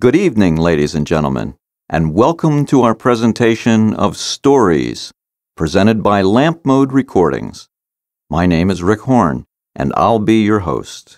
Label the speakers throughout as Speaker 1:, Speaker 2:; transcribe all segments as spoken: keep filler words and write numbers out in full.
Speaker 1: Good evening, ladies and gentlemen, and welcome to our presentation of Storiez, presented by Lamp Mode Recordings. My name is Rick Horn, and I'll be your host.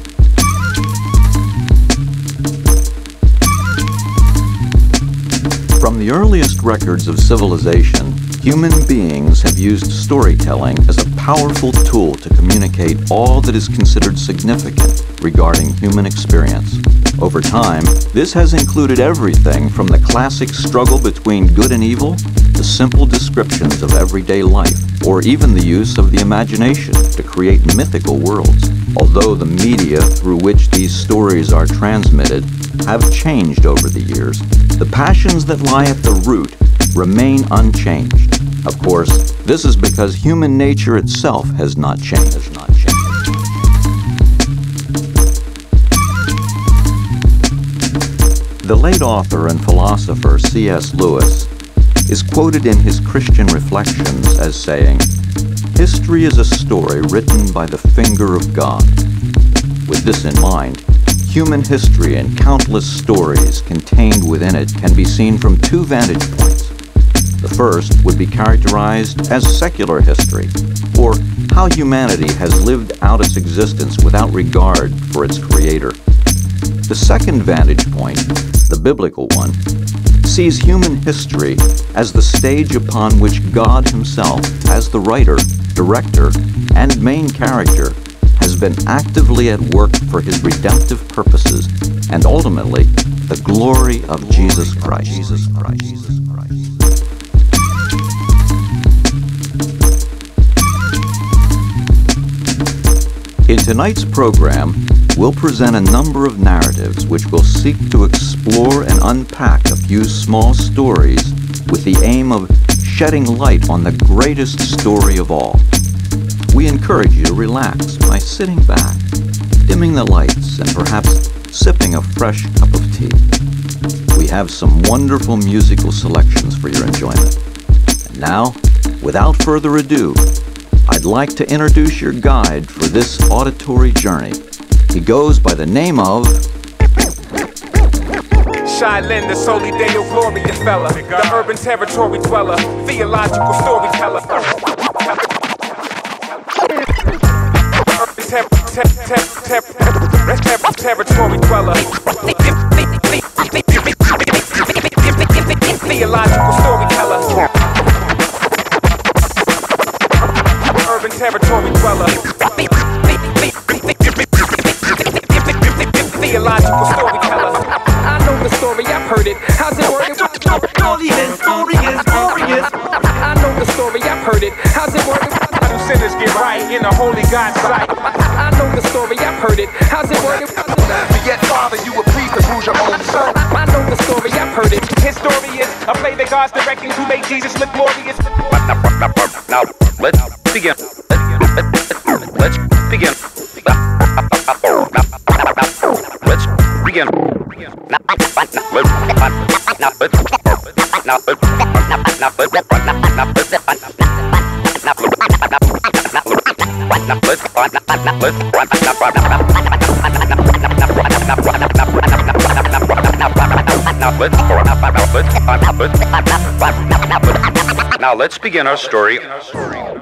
Speaker 1: From the earliest records of civilization, human beings have used storytelling as a powerful tool to communicate all that is considered significant regarding human experience. Over time, this has included everything from the classic struggle between good and evil to simple descriptions of everyday life, or even the use of the imagination to create mythical worlds. Although the media through which these stories are transmitted have changed over the years, the passions that lie at the root remain unchanged. Of course, this is because human nature itself has not changed. Has not changed. The late author and philosopher C S Lewis is quoted in his Christian Reflections as saying, "History is a story written by the finger of God." With this in mind, human history and countless stories contained within it can be seen from two vantage points. The first would be characterized as secular history, or how humanity has lived out its existence without regard for its creator. The second vantage point, the biblical one, sees human history as the stage upon which God himself, as the writer, director, and main character, has been actively at work for his redemptive purposes and ultimately the glory of Jesus Christ. Jesus Christ. Jesus Christ. In tonight's program, we'll present a number of narratives which will seek to explore and unpack a few small stories with the aim of shedding light on the greatest story of all. We encourage you to relax by sitting back, dimming the lights, and perhaps sipping a fresh cup of tea. We have some wonderful musical selections for your enjoyment. And now, without further ado, I'd like to introduce your guide for this auditory journey. He goes by the name of
Speaker 2: Shai, Linne, the Soli Deo Gloria fella, the urban territory dweller, theological storyteller. Territory dweller, theological storyteller, urban territory dweller, theological storyteller. I know the story, I've heard it. How's it working? Storiez, Storiez, Storiez. I know the story, I've heard it. How's it working? How do sinners get right in a holy God's sight? I know the story, I've heard it. How's it working? Yet, Father, you a priest to bruise your own son. I know the story, I've heard it. His story is a play that God's directing to make Jesus look glorious. Now, let's begin. Let's begin. Let's begin. Now let's begin our story.